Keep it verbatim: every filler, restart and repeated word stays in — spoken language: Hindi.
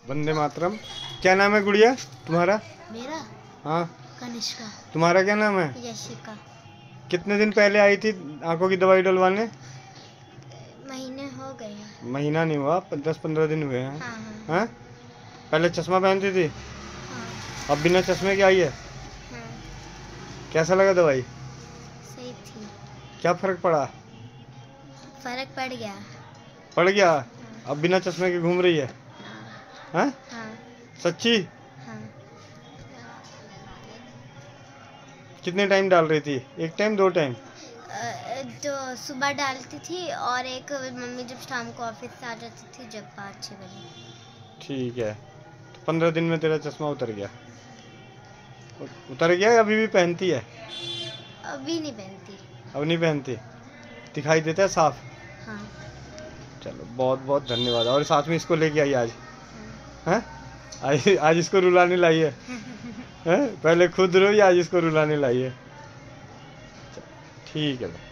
वंदे मातरम। क्या नाम है गुड़िया तुम्हारा? मेरा हाँ। कनिष्का। तुम्हारा क्या नाम है? यशिका। कितने दिन पहले आई थी आंखों की दवाई डलवाने? महीने हो गए हैं। महीना नहीं हुआ, दस पंद्रह दिन हुए हैं। हाँ हाँ, हाँ? पहले चश्मा पहनती थी, हाँ, अब बिना चश्मे की आई है। हाँ। कैसा लगा दवाई? सही थी। क्या फर्क पड़ा? फर्क पड़ गया। पड़ गया? हाँ, अब बिना चश्मे के घूम रही है? हाँ, हाँ? हाँ, सच्ची? हाँ। कितने टाइम डाल रही थी? एक टाइम, दो टाइम? अ, जो सुबह डालती थी और एक मम्मी जब शाम को ऑफिस से आ जाती थी जब पाँच छः बजे। ठीक है, तो पंद्रह दिन में तेरा चश्मा उतर गया? उतर गया या अभी भी पहनती है? अभी नहीं पहनती। अब नहीं पहनती? दिखाई देता है साफ? हाँ। चलो बहुत बहुत धन्यवाद। और साथ में इसको लेके आई आज? हाँ। हैं? आज आज इसको रुलाने लाई है? हैं? पहले खुद रोई, आज इसको रुलाने लाई है। ठीक है।